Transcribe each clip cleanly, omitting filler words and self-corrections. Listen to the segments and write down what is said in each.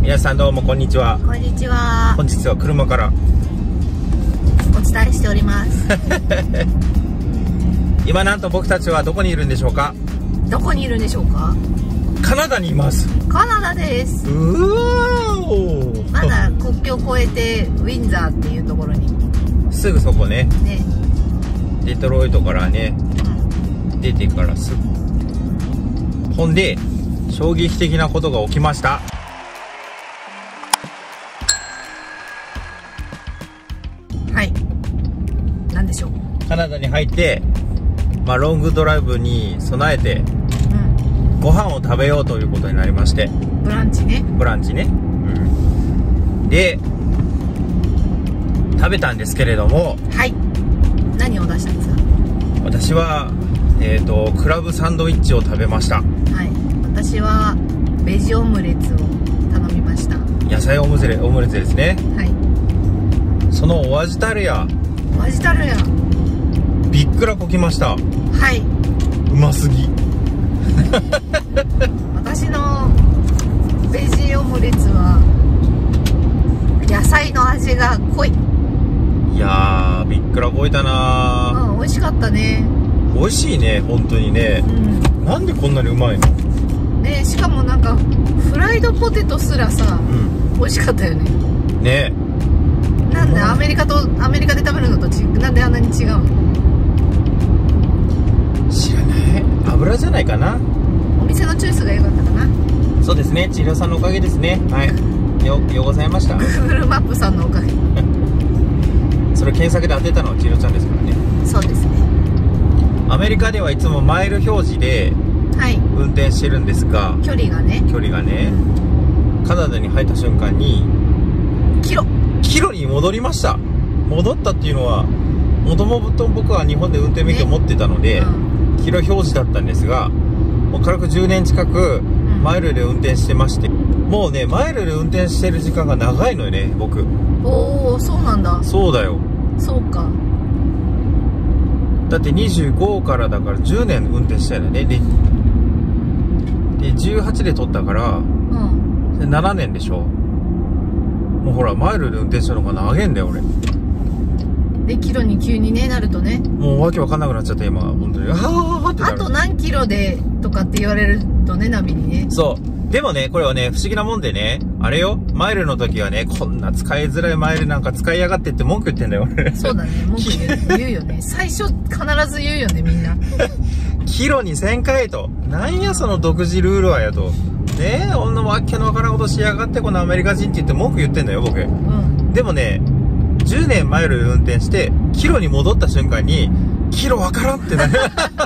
皆さんどうもこんにちは。 こんにちは。 本日は車からお伝えしております今なんと僕たちはどこにいるんでしょうか。 どこにいるんでしょうか。 カナダにいます。 カナダです。 うわーまだ国境を越えてウィンザーっていうところにすぐそこね。 ね、 デトロイトからね、出てからすぐ。ほんで衝撃的なことが起きました。 はい、なんでしょう。 カナダに入って、ロングドライブに備えて、ご飯を食べようということになりまして、 ブランチね。 で食べたんですけれども、 はい、何を出したんですか。 私はクラブサンドイッチを食べました。 はい、私はベジオムレツを頼みました。 野菜オムレツですね。 はい、 そのお味たるやお味たるやびっくらこきました。 はい、 うますぎ私のベジオムレツは野菜の味が濃い。 いやーびっくらこいたなー。 美味しかったね。 美味しいね、本当にね。なんでこんなにうまいのね。しかもなんかフライドポテトすらさ、美味しかったよね。 ね。 なんでアメリカで食べるのとなんであんなに違うの。 知らない。油じゃないかな。 お店のチョイスが良かったかな。 そうですね、千尋さんのおかげですね。はい、ようございました。 Google マップさんのおかげそれ検索で当てたのは千尋ちゃんですからね。 そうですね。 アメリカではいつもマイル表示で運転してるんですが、 距離がね、 カナダに入った瞬間にキロに戻りました。戻ったっていうのは、もともと僕は日本で運転免許を持ってたので、キロ表示だったんですが、もう軽く10年近くマイルで運転してまして、もうね、マイルで運転してる時間が長いのよね、僕。 おお、そうなんだ。 そうだよ。 そうか。 だって25からだから10年運転したよね。で18で取ったから、7年でしょ。もうほら、マイルで運転したのが長いんだよ俺。 でキロに急にねなるとね、 もうわけわかんなくなっちゃって今本当にってなる。 あと何キロでとかって言われるとね、ナビにね。そうでもね、これはね不思議なもんでね、あれよ、マイルの時はね、こんな使いづらいマイルなんか使いやがってって文句言ってんだよ俺。 そうだね、文句言うよね最初必ず言うよね、みんなキロに1000回と、なんやその独自ルールはやとねえ、女もわけのわからんことしやがってこのアメリカ人って言って文句言ってんだよ僕。でもね、10年マイルで運転してキロに戻った瞬間にキロわからんってなる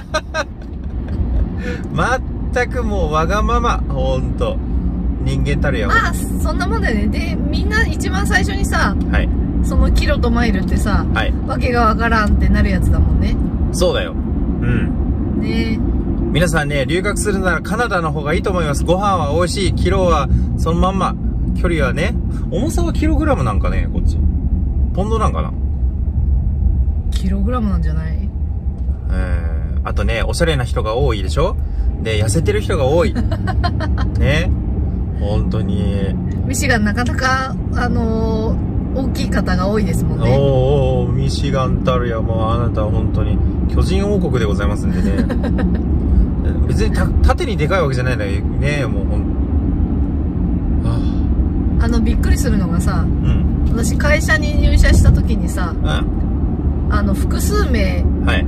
全くもうわがまま、ほんと人間たるや。 そんなもんだよね。でみんな一番最初にさ、そのキロとマイルってさ、わけがわからんってなるやつだもんね。 そうだよ。ね、皆さんね、留学するならカナダの方がいいと思います。ご飯は美味しい、キロはそのまんま、距離はね、重さはキログラムなんかね、こっちポンドなんかな。 キログラムなんじゃない？ あとね、おしゃれな人が多いでしょ。で、痩せてる人が多いね、本当にミシガンなかなか大きい方が多いですもんね。 おお、ミシガンたるや、もうあなたは本当に巨人王国でございますんでね別に縦にでかいわけじゃないんだよね、もうびっくりするのがさ、私会社に入社した時にさ、複数名、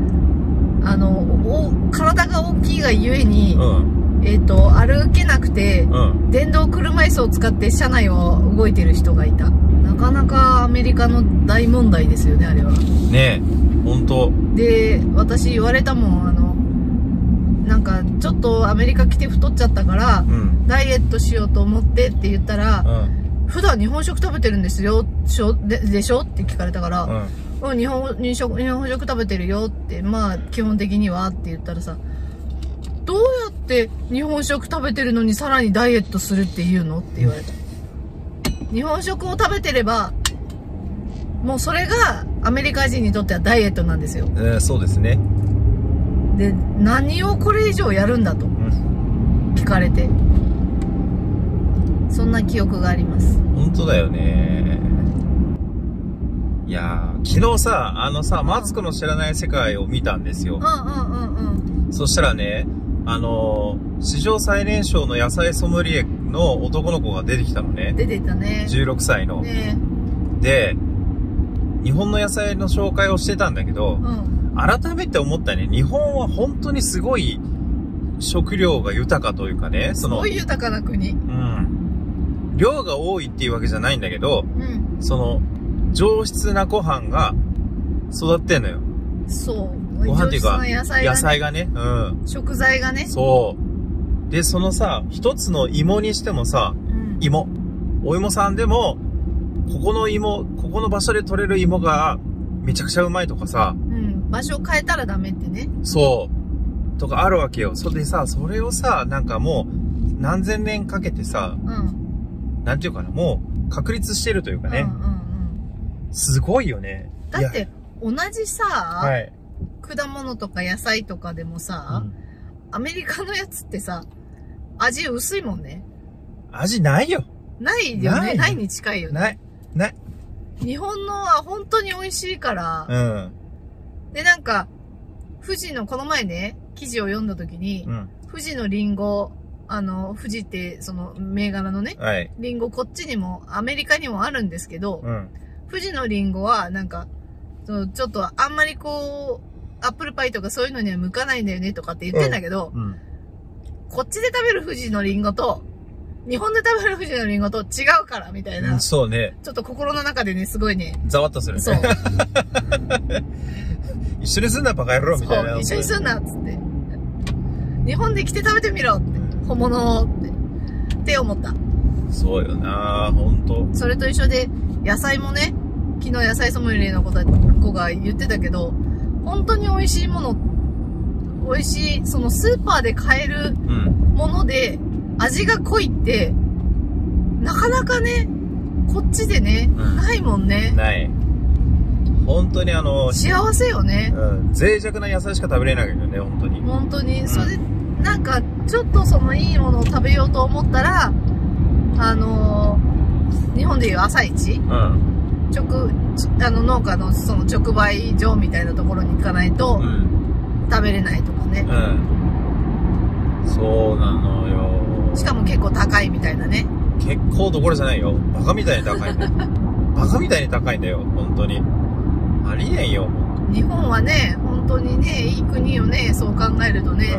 体が大きいがゆえに、歩けなくて、電動車椅子を使って車内を動いてる人がいた。なかなかアメリカの大問題ですよね、あれは。ねえ、本当。で、私言われたもん、なんかちょっとアメリカ来て太っちゃったから、ダイエットしようと思ってって言ったら、普段日本食食べてるんですよでしょって聞かれたから、日本食食べてるよって、基本的にはって言ったらさ、どうやって日本食食べてるのにさらにダイエットするって言うのって言われた。日本食を食べてればもうそれがアメリカ人にとってはダイエットなんですよ。 そうですね。 で、何をこれ以上やるんだと聞かれて、そんなな記憶があります。 本当だよね。いやー、昨日さ、マツコの知らない世界を見たんですよ。そしたらね、史上最年少の野菜ソムリエの男の子が出てきたのね。 出てたね。 16歳の。 ね。 で、日本の野菜の紹介をしてたんだけど、改めて思ったね、日本は本当にすごい食料が豊かというかね、 すごい豊かな国。 量が多いっていうわけじゃないんだけど、上質なご飯が育ってんのよ。 そう。 ご飯っていうか、野菜がね。 食材がね。 そう。で、一つの芋にしてもさ、お芋さんでも、ここの場所で取れる芋がめちゃくちゃうまいとかさ。 場所を変えたらダメってね。 そう。とかあるわけよ。それでさ、それをさ、なんかもう、何千年かけてさ、なんていうかな、もう、確立してるというかね。すごいよね。 だって、同じさ、果物とか野菜とかでもさ、アメリカのやつってさ、味薄いもんね。 味ないよ。 ないよね。ないに近いよね。 ない。 日本のは本当に美味しいから。で、なんか、富士の、この前ね、記事を読んだ時に、富士のリンゴ、富士ってその銘柄のね、リンゴこっちにも、アメリカにもあるんですけど、富士のリンゴはなんか、ちょっとあんまりこう、アップルパイとかそういうのには向かないんだよねとかって言ってんだけど、こっちで食べる富士のリンゴと、日本で食べる富士のリンゴと違うからみたいな。 そうね。 ちょっと心の中でね、すごいね。 ざわっとするね。 そう。 一緒にすんなバカ野郎みたいな。 一緒にすんなっつって。日本で来て食べてみろって。本物って思った。 そうよな、ほんと。 それと一緒で、野菜もね、昨日野菜ソムリエの子が言ってたけど、本当に美味しいもの、美味しい、そのスーパーで買えるもので、味が濃いって、なかなかね、こっちでね、ないもんね。 ない。本当に幸せよね。 脆弱な野菜しか食べれないけどね、本当に。 本当に。それで、なんか、ちょっといいものを食べようと思ったら、日本でいう朝市、農家のその直売所みたいなところに行かないと、食べれないとかね。 そうなのよ。 しかも結構高いみたいなね。 結構どころじゃないよ。バカみたいに高いんだよ。バカみたいに高いんだよ、本当に。ありえんよ。 日本はね、本当にね、いい国よね、そう考えるとね。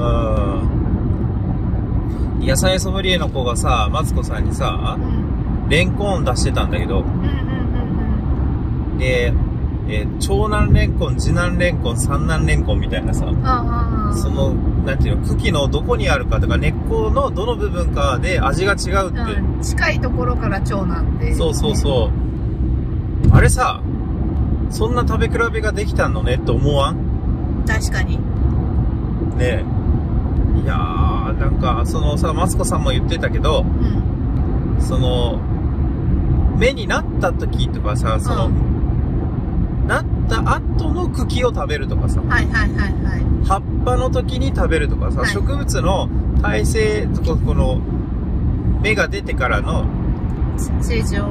野菜ソムリエの子がさ、マツコさんにさ、レンコン出してたんだけど、で、長男レンコン、次男レンコン、三男レンコンみたいなさ、なんていうの、茎のどこにあるかとか、根っこのどの部分かで味が違うって。 近いところから長男って。 そうそうそう。あれさ、そんな食べ比べができたのねって思わん？ 確かに。 ねえ。いやー、なんか、マツコさんも言ってたけど、芽になった時とかさ、なった後の茎を食べるとかさ、葉っぱの時に食べるとかさ、植物の耐性とか、この、芽が出てからの、 成長。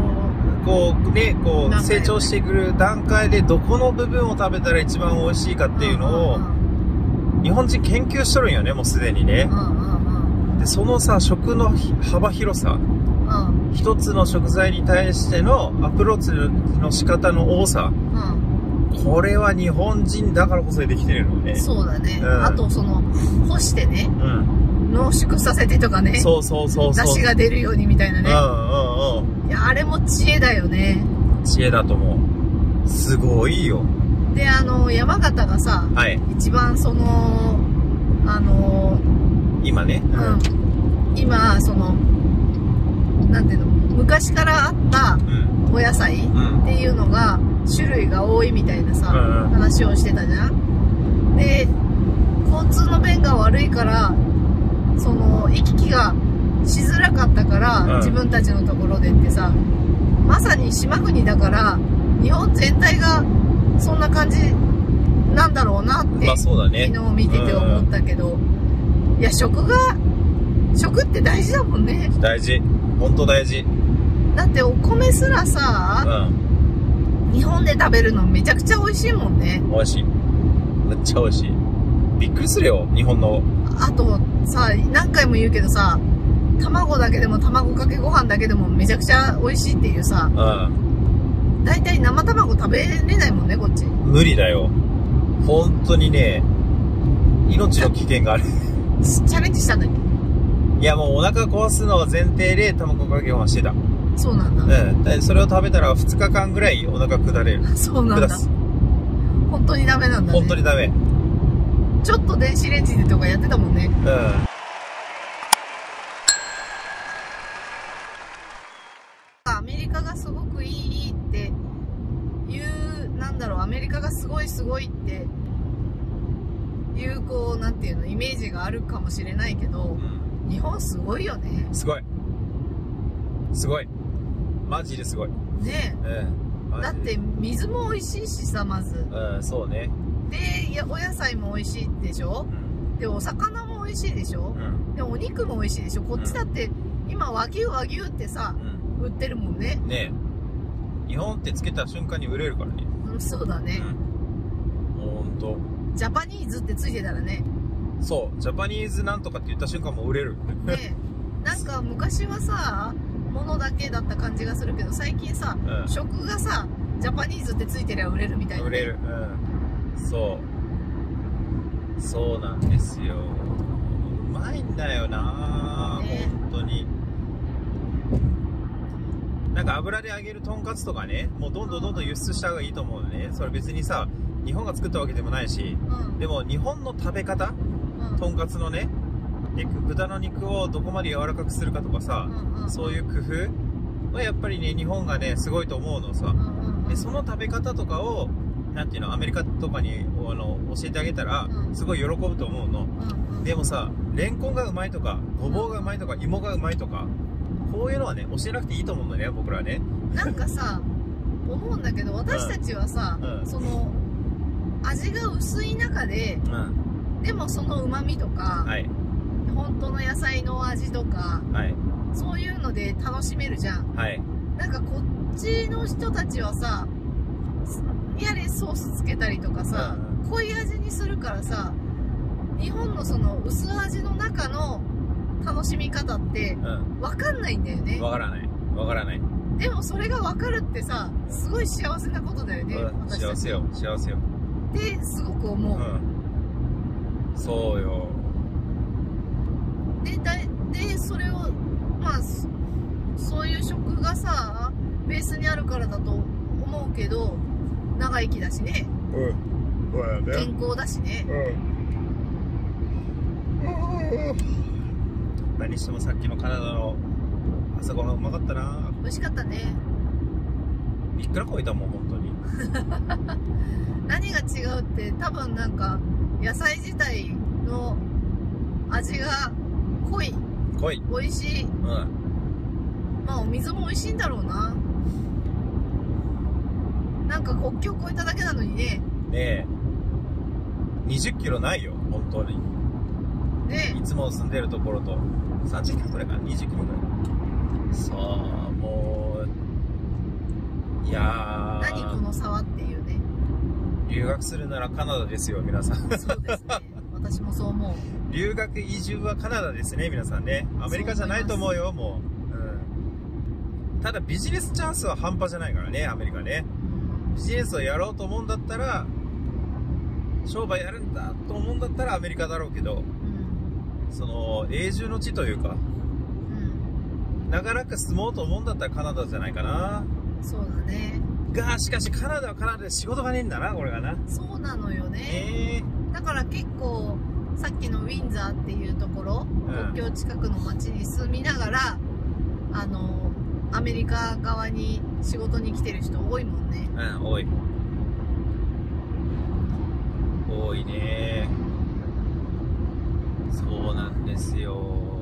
成長してくる段階でどこの部分を食べたら一番美味しいかっていうのを、日本人研究しとるんよね、もうすでにね。で、そのさ、食の幅広さ、一つの食材に対してのアプローチの仕方の多さ、これは日本人だからこそできてるのね。 そうだね。あと、干してね、濃縮させてとかね。 そうそうそうそう。 出汁が出るようにみたいなね。いや、あれも知恵だよね。 知恵だと思う。すごいよ。 で、山形がさ、一番今ね。 今、なんていうの、昔からあったお野菜っていうのが、種類が多いみたいなさ、話をしてたじゃん。で、交通の便が悪いから、行き来がしづらかったから、自分たちのところでってさ、まさに島国だから、日本全体がそんな感じなんだろうなって、昨日見てて思ったけど、いや、食って大事だもんね。 大事。 本当大事。 だってお米すらさ、日本で食べるのめちゃくちゃ美味しいもんね。 美味しい。めっちゃ美味しい。びっくりするよ、日本の。 あとさ、何回も言うけどさ、卵だけでも卵かけご飯だけでもめちゃくちゃ美味しいっていうさ、だいたい生卵食べれないもんね、こっち。 無理だよ。本当にね、命の危険がある。 チャレンジしたんだっけ？ いや、もうお腹壊すのは前提で卵かけご飯してた。 そうなんだ。 それを食べたら2日間ぐらいお腹下れる。 そうなんだ。本当にダメなんだね。 本当にダメ。 ちょっと電子レンジでとかやってたもんね。アメリカがすごくいいっていう、なんだろう、アメリカがすごいすごいっていう、こう、なんていうの、イメージがあるかもしれないけど、日本すごいよね。 すごい。すごい。マジですごい。 ねえ。だって水も美味しいしさ、まず。 そうね。 で、お野菜も美味しいでしょ、で、お魚も美味しいでしょ、で、お肉も美味しいでしょ。こっちだって、今和牛ってさ、売ってるもんね。 ねえ。日本ってつけた瞬間に売れるからね。 そうだね。 ほんと。 ジャパニーズってついてたらね。 そう。ジャパニーズなんとかって言った瞬間も売れる。 ねえ。なんか昔はさ、物だけだった感じがするけど、最近さ、食がさ、ジャパニーズってついてりゃ売れるみたいな。 売れる。そう。そうなんですよ。うまいんだよな、本当に。なんか油で揚げるとんかつとかね、もうどんどん輸出した方がいいと思うのね。それ別にさ、日本が作ったわけでもないし、でも日本の食べ方、とんかつのね、豚の肉をどこまで柔らかくするかとかさ、そういう工夫はやっぱりね、日本がね、すごいと思うのさ。で、その食べ方とかを、なんていうの、アメリカとかに教えてあげたら、すごい喜ぶと思うの。でもさ、レンコンがうまいとか、ごぼうがうまいとか、芋がうまいとか、こういうのはね、教えなくていいと思うんだよね、僕らはね。 なんかさ、思うんだけど、私たちはさ、その、味が薄い中で、でもその旨味とか、本当の野菜の味とか、そういうので楽しめるじゃん。なんかこっちの人たちはさ、やれソースつけたりとかさ、濃い味にするからさ、日本のその薄味の中の楽しみ方って分かんないんだよね。 分からない。分からない。 でもそれが分かるってさ、すごい幸せなことだよね。 幸せよ、幸せよ。 ってすごく思う。 そうよ。 で、それを、まあ、そういう食がさ、ベースにあるからだと思うけど、長生きだしね。健康だしね。 何してもさっきのカナダの朝ごはんうまかったな。 美味しかったね。 いくら超えたもん、本当に。 何が違うって、多分なんか、野菜自体の味が濃い。美味しい。まあお水も美味しいんだろうな。なんか国境越えただけなのにね。 ねえ。20キロないよ、本当に。 ねえ。 いつも住んでるところと、30キロくらいかな、20キロくらい。さあ、もう、いやー。 何この差はっていうね。 留学するならカナダですよ、皆さん。 そうですね。私もそう思う。 留学移住はカナダですね、皆さんね。アメリカじゃないと思うよ、もう。ただビジネスチャンスは半端じゃないからね、アメリカね。ビジネスをやろうと思うんだったら、商売やるんだと思うんだったらアメリカだろうけど、その永住の地というか、長らく住もうと思うんだったらカナダじゃないかな。 そうだね。 が、しかしカナダはカナダで仕事がねえんだな、これがな。 そうなのよね。だから結構、さっきのウィンザーっていうところ、国境近くの町に住みながら、アメリカ側に仕事に来てる人多いもんね。 多い。多いね。そうなんですよ。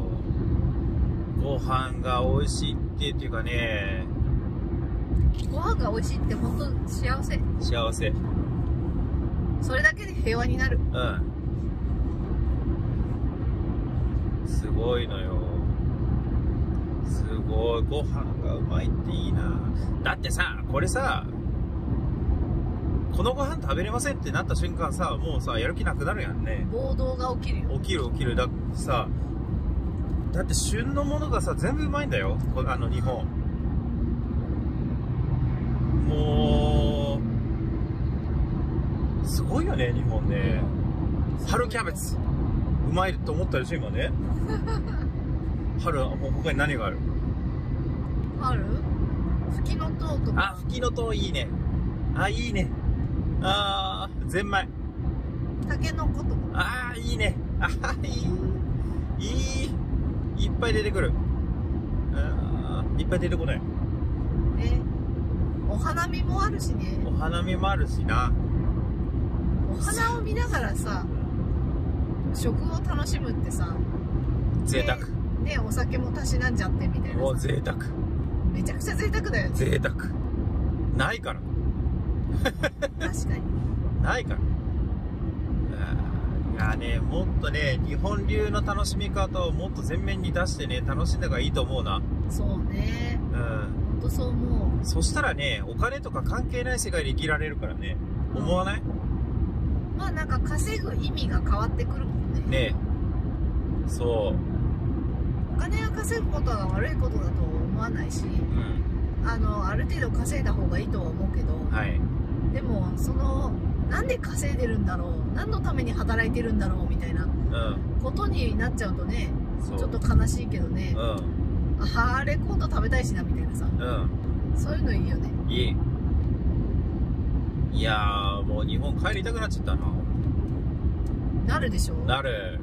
ご飯が美味しいっていうかね。 ご飯が美味しいって本当幸せ。 幸せ。 それだけで平和になる。 すごいのよ。すごごい、ご飯がうまいっていいな。だってさ、これさ、このご飯食べれませんってなった瞬間さ、もうさ、やる気なくなるやんね。 暴動が起きるよ。 起きる。だって旬のものがさ、全部うまいんだよ。日本。もう、すごいよね、日本ね。春キャベツ。うまいと思ったでしょ、今ね。春、他に何がある？ 春？フキノトウとか。 あ、フキノトウいいね。あ、いいね。あー、ゼンマイ。 タケノコとか。 あー、いいね。あー、いっぱい出てくる。いっぱい出てこない。 お花見もあるしね。 お花見もあるしな。 お花を見ながらさ、食を楽しむってさ、 贅沢。 ね、お酒もたしなんじゃってみたいな。 もう贅沢。 めちゃくちゃ贅沢だよね。 贅沢。ないから。 確かに。 ないから。いやね、もっとね、日本流の楽しみ方をもっと前面に出してね、楽しんだ方がいいと思うな。 そうね。ほんとそう思う。 そしたらね、お金とか関係ない世界で生きられるからね。思わない？ まあなんか稼ぐ意味が変わってくるもんね。 ねえ。そう。 お金が稼ぐことが悪いことだと思わないし、ある程度稼いだ方がいいとは思うけど、 はい。 でも、なんで稼いでるんだろう、何のために働いてるんだろうみたいなことになっちゃうとね、ちょっと悲しいけどね、あれ今度食べたいしなみたいなさ、そういうのいいよね。 いい。いやー、もう日本帰りたくなっちゃったな。 なるでしょ？ なる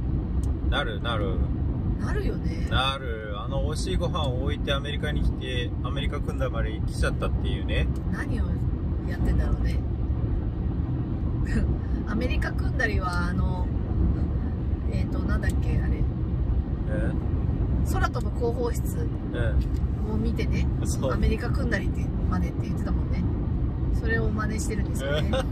よね。 美味しいご飯を置いてアメリカに来て、アメリカ組んだまで来ちゃったっていうね。 何をやってんだろうね。アメリカ組んだりは、なんだっけ、あれ。空飛ぶ広報室を見てね、アメリカ組んだりってまでって言ってたもんね。それを真似してるんですよね。いや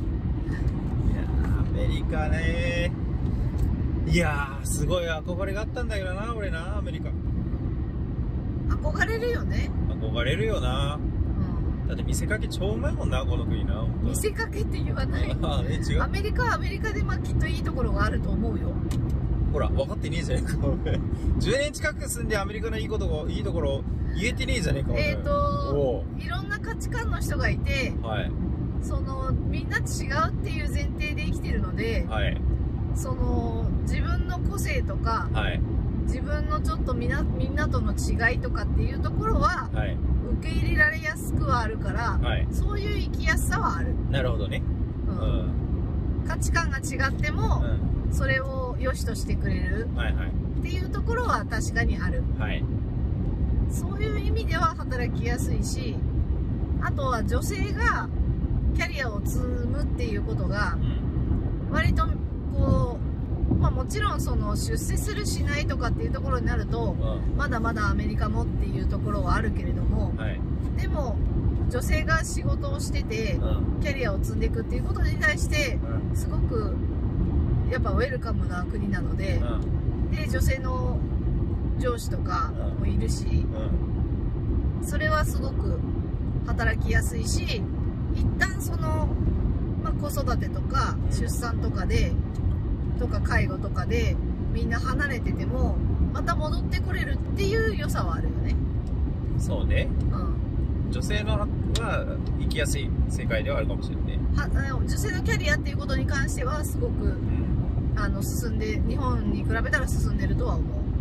アメリカね。いやー、すごい憧れがあったんだけどな、俺な、アメリカ。 憧れるよね。 憧れるよな。だって見せかけ超うまいもんな、この国な。 見せかけって言わない。 違う。 アメリカはアメリカできっといいところがあると思うよ。 ほら、分かってねえじゃねえか、10年近く住んでアメリカのいいところ言えてねえじゃねえか、 いろんな価値観の人がいて、みんな違うっていう前提で生きてるので、自分の個性とか、自分のちょっとみんなとの違いとかっていうところは、受け入れられやすくはあるから、そういう生きやすさはある。 なるほどね。 価値観が違っても、それを良しとしてくれるっていうところは確かにある。そういう意味では働きやすいし、あとは女性がキャリアを積むっていうことが、割とこう、もちろん出世するしないとかっていうところになると、まだまだアメリカもっていうところはあるけれども、でも女性が仕事をしてて、キャリアを積んでいくっていうことに対して、すごくやっぱウェルカムな国なので、で女性の上司とかもいるし、それはすごく働きやすいし、一旦子育てとか出産とか介護とかでみんな離れててもまた戻ってこれるっていう良さはあるよね。 そうね。女性は生きやすい世界ではあるかもしれないね。 女性のキャリアっていうことに関してはすごく、進んで、日本に比べたら進んでるとは思う。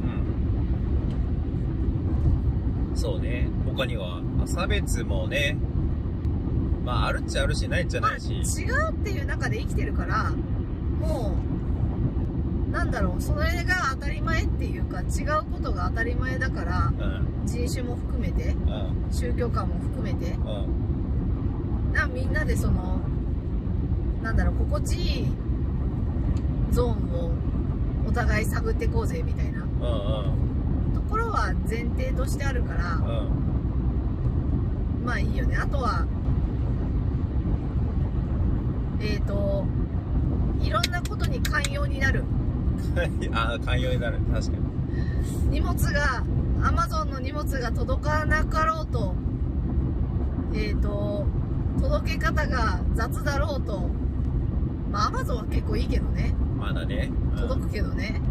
そうね。他には差別もね、あるっちゃあるしないっちゃないし、 違うっていう中で生きてるから、もうなんだろう、それが当たり前っていうか、違うことが当たり前だから、人種も含めて、宗教観も含めて、みんなで心地いいゾーンをお互い探ってこうぜみたいなところは前提としてあるから、まあいいよね。あとは、いろんなことに寛容になる。 寛容になる。確かに。 荷物が、Amazon の荷物物が届かなかろうと、届け方が雑だろうと、まあアマゾンは結構いいけどね、 まだね、 届くけどね、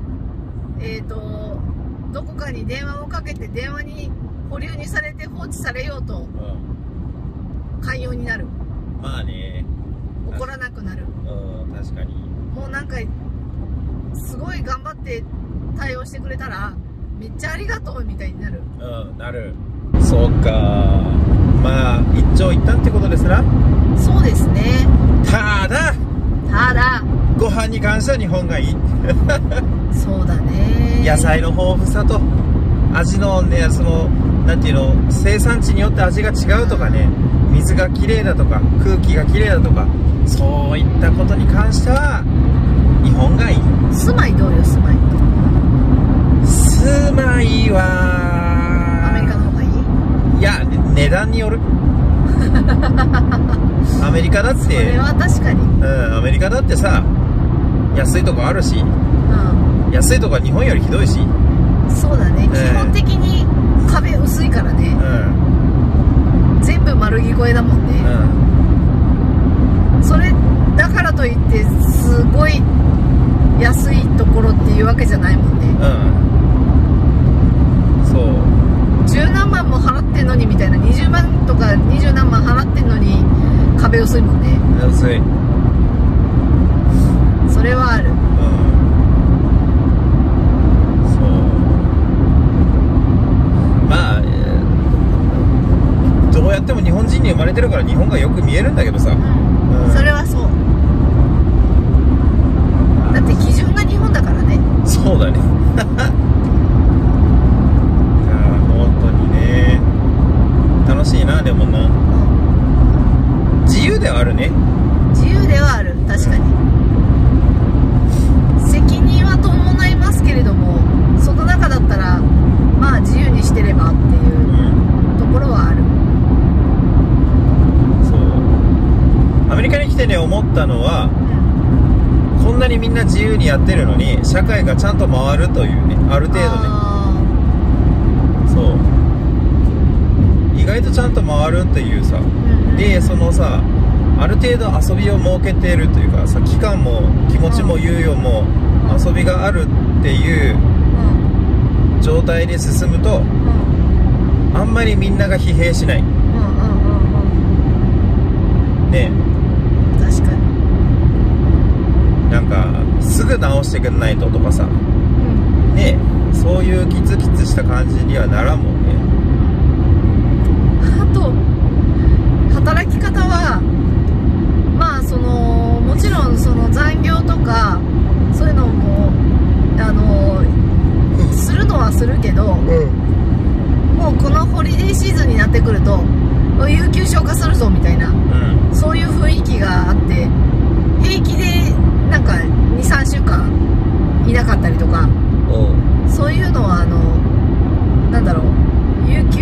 どこかに電話をかけて電話に保留にされて放置されようと、寛容になる。 まあね、 怒らなくなる。 確かに。 もうなんかすごい頑張って対応してくれたらめっちゃありがとうみたいになる。 なる。そうか。まあ一長一短ってことですな。 そうですね。 ただご飯に関しては日本がいい。 そうだね。 野菜の豊富さと味のね、そのなんていうの、生産地によって味が違うとかね、水がきれいだとか空気がきれいだとか、そういったことに関しては日本がいい。 住まいどうよ、住まい。 住まいはアメリカの方がいい？ いや、値段による。アメリカだってそれは確かに。 アメリカだってさ、安いとこあるし、安いとこは日本よりひどいし。 そうだね、基本的に壁薄いからね、全部丸聞こえだもんね、それだからといってすごい安いところっていうわけじゃないもんね。 そう、 十何万も払ってんのにみたいな、20万とか20何万払ってんのに壁薄いもんね。 薄い。 それはある。 そう、まあどうやっても日本人に生まれてるから日本がよく見えるんだけどさ、 それはそう。だって基準が日本だからね。 そうだね。本当にね、楽しいな。でもな、自由ではあるね。 自由ではある、確かに。責任は伴いますけれども、その中だったらまあ自由にしてればっていうところはある。 そう、アメリカに来てね思ったのは、こんなにみんな自由にやってるのに社会がちゃんと回るというね、ある程度ね。そう、意外とちゃんと回るっていうさ、でそのさ、ある程度遊びを設けているというかさ、期間も気持ちも猶予も遊びがあるっていう状態で進むと、あんまりみんなが疲弊しないね。 確かに。 なんかすぐ直してくんないととかさ、ね、そういうキツキツした感じにはならんもんね。 あと働き方はまあもちろんその残業とかそういうのもするのはするけど、もうこのホリデーシーズンになってくると有給消化するぞみたいな、そういう雰囲気があって、平気でなんか 2,3 週間いなかったりとか、そういうのはなんだろう、有給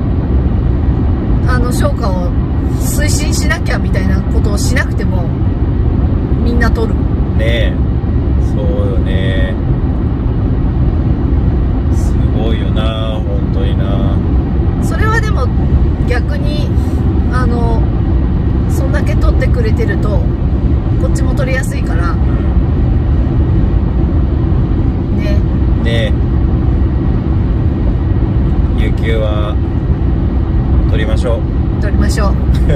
消化を推進しなきゃみたいなことをしなくてもみんな取るね。え、そうよね。すごいよな、本当にな。 それはでも逆にそんだけ取ってくれてるとこっちも取りやすいからね。 ね、有給は取りましょう。 取りましょう。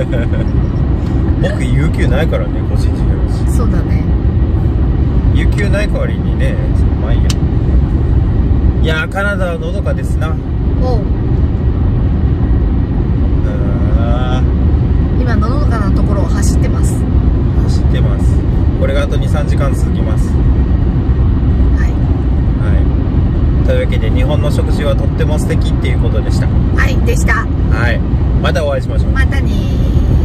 僕有給ないからね、個人事業主。 そうだね。 有給ない代わりにね、まあいいや。いやー、カナダはのどかですな。 おう、今のどかなところを走ってます。 走ってます。これがあと 2,3 時間続きます。 はい、 というわけで日本の食事はとっても素敵っていうことでした。 はい、でした。 はい、またお会いしましょう。 またねー。